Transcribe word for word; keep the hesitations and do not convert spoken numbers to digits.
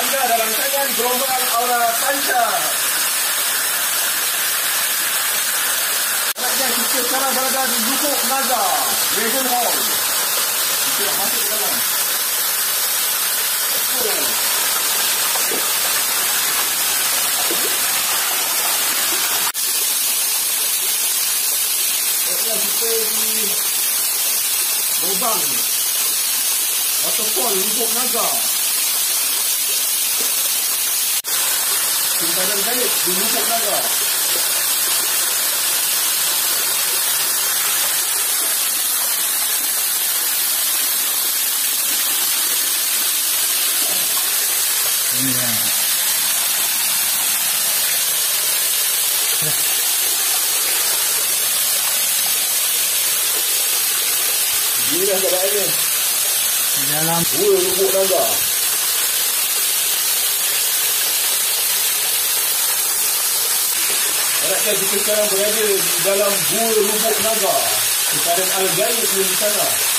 anda dalam tangan gelombang aura panca. Anaknya kita sekarang berada di Lubuk Naga, Dragon Hall. Kita dah masuk ke dalam. Oh. Sekarang kita di lubang waterfall Lubuk Naga. Simpanan gaib di Lubuk Naga. Ini ya. Ini dah keadaannya. Di dalam Gua Lubuk Naga. Anaknya kita sekarang berada di dalam Gua Lubuk Naga. Keadaan al-gaib di sana.